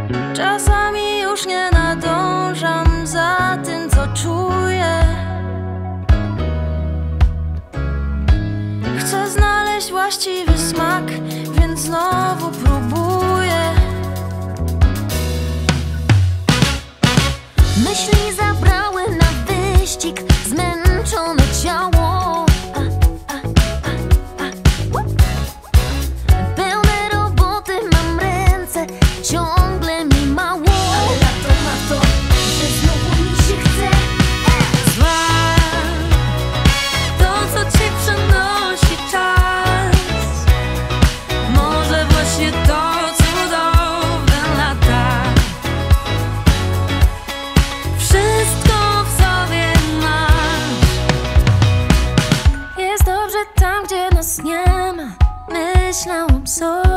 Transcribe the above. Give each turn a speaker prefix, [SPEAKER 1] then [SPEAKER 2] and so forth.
[SPEAKER 1] Czasami już nie nadążam za tym, co czuję. Chcę znaleźć właściwy smak, więc znowu próbuję.
[SPEAKER 2] Myśli zabrały na wyścig zmęczone ciało. Pełne roboty mam ręce, ciągle mi mało. Ale na to, że znowu mi się chce.
[SPEAKER 1] Zła to, co ci przenosi czas. Może właśnie to cudowne lata. Wszystko w sobie masz. Jest dobrze tam, gdzie nas nie ma. Myślałam sobie.